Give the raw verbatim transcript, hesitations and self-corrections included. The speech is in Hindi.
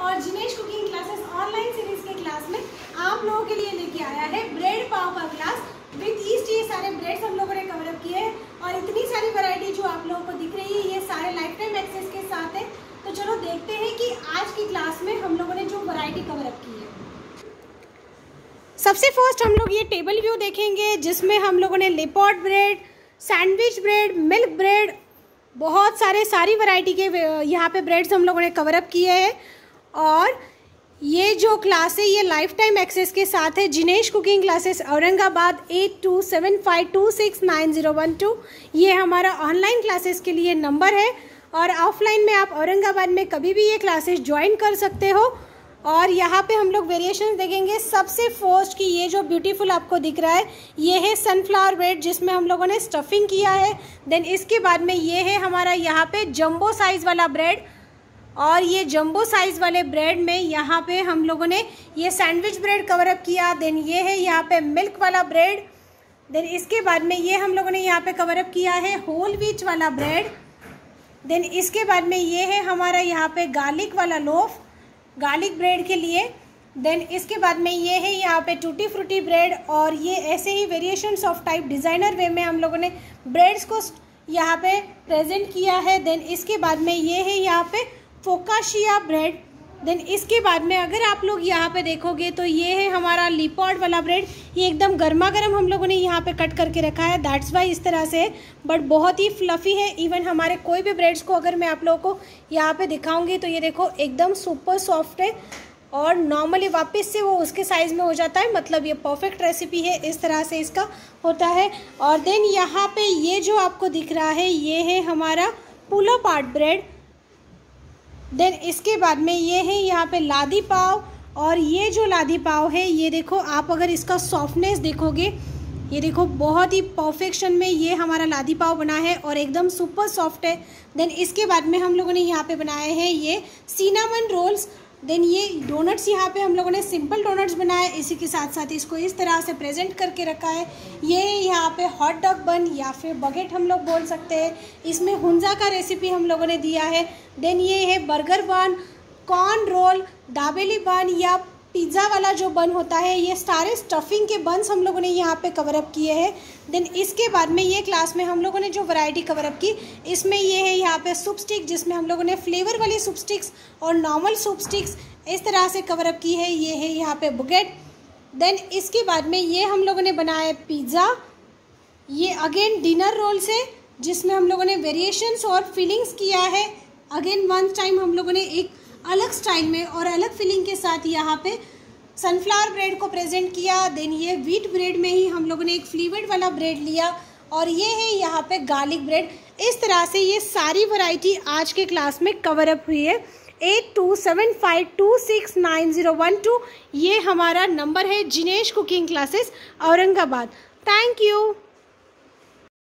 और Jinesh cooking classes online series के क्लास में आप लोगों के लिए लेके आया है ब्रेड पाव का क्लास विद ईस्ट। ये सारे ब्रेड्स हम लोगों ने कवर अप किए हैं और इतनी सारी वैरायटी जो आप लोगों को दिख रही है ये सारे लाइफ टाइम एक्सेस के साथ है। तो चलो देखते हैं कि आज की क्लास में हम लोगों ने जो वैरायटी कवर अप की है। सबसे फर्स्ट हम लोग ये टेबल व्यू देखेंगे जिसमें हम लोगों ने leopard bread, sandwich bread, milk bread, बहुत सारे सारी वैरायटी के यहाँ पे ब्रेड्स हम लोगों ने कवर अप किए हैं। और ये जो क्लास है ये लाइफ टाइम एक्सेस के साथ है। Jinesh cooking classes Aurangabad eight two seven five two six nine zero one two ये हमारा ऑनलाइन क्लासेस के लिए नंबर है और ऑफलाइन में आप औरंगाबाद में कभी भी ये क्लासेस ज्वाइन कर सकते हो। और यहाँ पे हम लोग वेरिएशंस देखेंगे। सबसे फर्स्ट की ये जो ब्यूटीफुल आपको दिख रहा है ये है सनफ्लावर ब्रेड जिसमें हम लोगों ने स्टफिंग किया है। देन इसके बाद में ये है हमारा यहाँ पे जंबो साइज़ वाला ब्रेड और ये जंबो साइज़ वाले ब्रेड में यहाँ पे हम लोगों ने ये सैंडविच ब्रेड कवर अप किया। देन ये है यहाँ पे मिल्क वाला ब्रेड। देन इसके बाद में ये हम लोगों ने यहाँ पे कवर अप किया है होल व्हीट वाला ब्रेड। देन इसके बाद में ये है हमारा यहाँ पे गार्लिक वाला लोफ, गार्लिक ब्रेड के लिए। देन इसके बाद में ये है यहाँ पे टूटी फ्रूटी ब्रेड और ये ऐसे ही variations of type designer way में हम लोगों ने ब्रेड्स को यहाँ पे प्रेजेंट किया है। देन इसके बाद में ये है यहाँ पे फोकाशिया ब्रेड। देन इसके बाद में अगर आप लोग यहाँ पे देखोगे तो ये है हमारा लिपर्ड वाला ब्रेड। ये एकदम गर्मा गर्म हम लोगों ने यहाँ पे कट करके रखा है, दैट्स वाई इस तरह से है, बट बहुत ही फ्लफ़ी है। इवन हमारे कोई भी ब्रेड्स को अगर मैं आप लोगों को यहाँ पे दिखाऊंगी तो ये देखो एकदम सुपर सॉफ्ट है और नॉर्मली वापस से वो उसके साइज़ में हो जाता है। मतलब ये परफेक्ट रेसिपी है, इस तरह से इसका होता है। और देन यहाँ पे ये जो आपको दिख रहा है ये है हमारा pull up art bread. Then इसके बाद में ये है यहाँ पे लादी पाव और ये जो लादी पाव है ये देखो आप अगर इसका सॉफ्टनेस देखोगे ये देखो बहुत ही परफेक्शन में ये हमारा लादी पाव बना है और एकदम सुपर सॉफ्ट है। देन इसके बाद में हम लोगों ने यहाँ पे बनाए हैं ये सिनामन रोल्स। देन ये डोनट्स यहाँ पे हम लोगों ने सिंपल डोनट्स बनाए, इसी के साथ साथ इसको इस तरह से प्रेजेंट करके रखा है। ये यहाँ पे हॉट डॉग बन या फिर बगेट हम लोग बोल सकते हैं, इसमें हुंजा का रेसिपी हम लोगों ने दिया है। देन ये है burger bun, corn role, dabeli बन या पिज़्ज़ा वाला जो बन होता है, ये सारे स्टफिंग के बन्स हम लोगों ने यहाँ पे कवर अप किए हैं। देन इसके बाद में ये क्लास में हम लोगों ने जो वैरायटी कवर अप की इसमें ये है यहाँ पे सूप स्टिक जिसमें हम लोगों ने फ्लेवर वाली सूप स्टिक्स और नॉर्मल सूप स्टिक्स इस तरह से कवर अप की है। ये है यहाँ पे बुगेट। देन इसके बाद में ये हम लोगों ने बनाया पिज़्ज़ा, ये अगेन डिनर रोल से जिसमें हम लोगों ने वेरिएशंस और फिलिंग्स किया है। अगेन वन टाइम हम लोगों ने एक अलग स्टाइल में और अलग फिलिंग के साथ यहाँ पे सनफ्लावर ब्रेड को प्रेजेंट किया। देन ये व्हीट ब्रेड में ही हम लोगों ने एक फ्लेवर्ड वाला ब्रेड लिया और ये है यहाँ पे गार्लिक ब्रेड। इस तरह से ये सारी वैरायटी आज के क्लास में कवर अप हुई है। Eight two seven five two six nine zero one two ये हमारा नंबर है Jinesh cooking classes Aurangabad. Thank you.